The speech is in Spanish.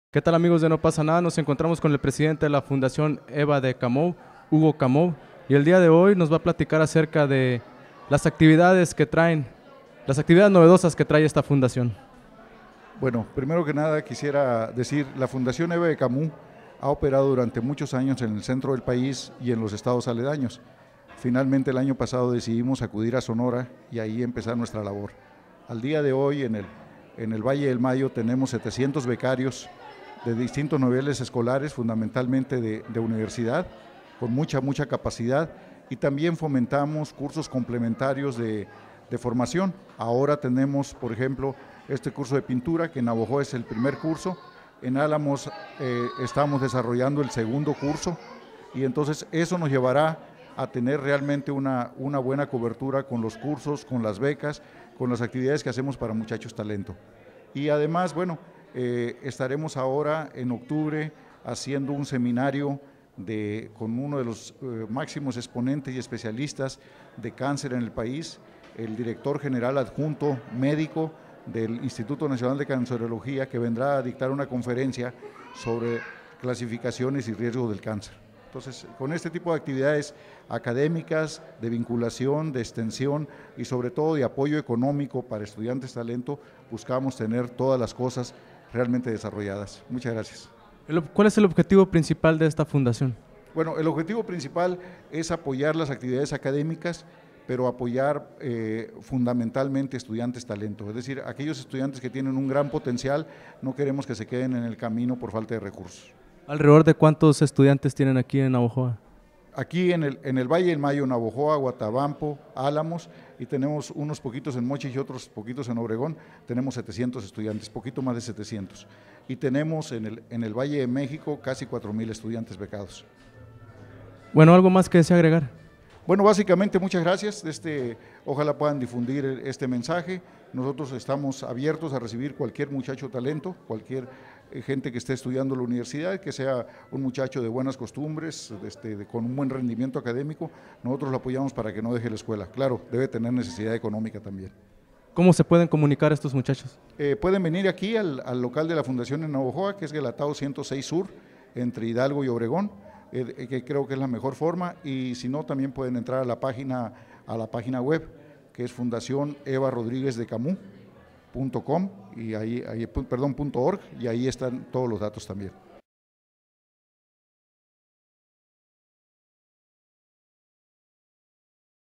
¿Qué tal, amigos de No Pasa Nada? Nos encontramos con el presidente de la Fundación Eva de Camou, Hugo Camou, y el día de hoy nos va a platicar acerca de las actividades que traen, las actividades novedosas que trae esta fundación. Bueno, primero que nada quisiera decir, la Fundación Eva de Camus ha operado durante muchos años en el centro del país y en los estados aledaños. Finalmente el año pasado decidimos acudir a Sonora y ahí empezar nuestra labor. Al día de hoy en el Valle del Mayo tenemos 700 becarios de distintos niveles escolares, fundamentalmente de universidad, con mucha capacidad, y también fomentamos cursos complementarios de formación. Ahora tenemos, por ejemplo, este curso de pintura, que en Navojoa es el primer curso. En Álamos estamos desarrollando el segundo curso, y entonces eso nos llevará a tener realmente una buena cobertura con los cursos, con las becas, con las actividades que hacemos para muchachos talento. Y además, bueno, estaremos ahora en octubre haciendo un seminario con uno de los máximos exponentes y especialistas de cáncer en el país, el director general adjunto médico del Instituto Nacional de Cancerología, que vendrá a dictar una conferencia sobre clasificaciones y riesgos del cáncer. Entonces, con este tipo de actividades académicas, de vinculación, de extensión y sobre todo de apoyo económico para estudiantes talento, buscamos tener todas las cosas realmente desarrolladas. Muchas gracias. ¿Cuál es el objetivo principal de esta fundación? Bueno, el objetivo principal es apoyar las actividades académicas, pero apoyar fundamentalmente estudiantes talento, es decir, aquellos estudiantes que tienen un gran potencial, no queremos que se queden en el camino por falta de recursos. ¿Alrededor de cuántos estudiantes tienen aquí en Navojoa? Aquí en el Valle del Mayo, Navojoa, Guatabampo, Álamos, y tenemos unos poquitos en Mochis y otros poquitos en Obregón, tenemos 700 estudiantes, poquito más de 700. Y tenemos en el Valle de México casi 4,000 estudiantes becados. Bueno, ¿algo más que desea agregar? Bueno, básicamente muchas gracias, ojalá puedan difundir este mensaje. Nosotros estamos abiertos a recibir cualquier muchacho talento, cualquier gente que esté estudiando en la universidad, que sea un muchacho de buenas costumbres, con un buen rendimiento académico, nosotros lo apoyamos para que no deje la escuela. Claro, debe tener necesidad económica también. ¿Cómo se pueden comunicar estos muchachos? Pueden venir aquí al local de la Fundación en Navojoa, que es Guelatao 106 Sur, entre Hidalgo y Obregón, que creo que es la mejor forma, y si no, también pueden entrar a la página web, que es fundacionevarodriguezdecamus.com, y .org, y ahí están todos los datos también.